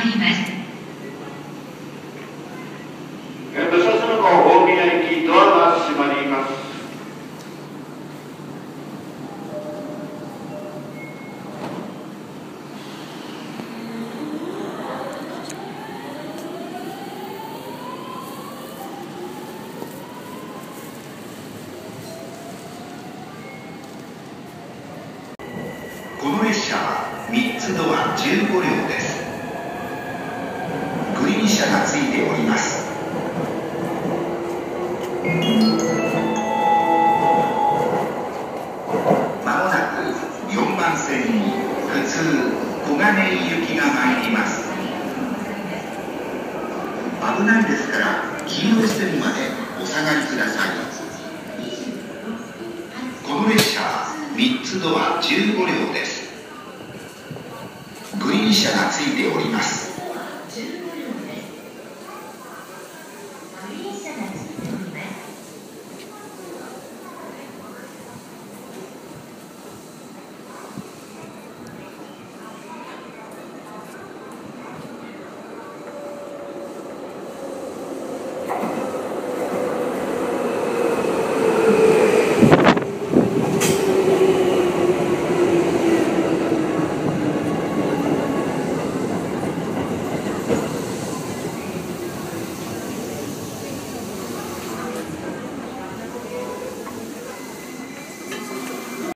まります。 武蔵野大宮駅ドアが閉まります。 この列車は3つドア15両です。グリーン車がついております。まもなく4番線に普通小金井行きが参ります。危ないですから黄色い線までお下がりください。この列車は3つドア15両です。グリーン車がついております。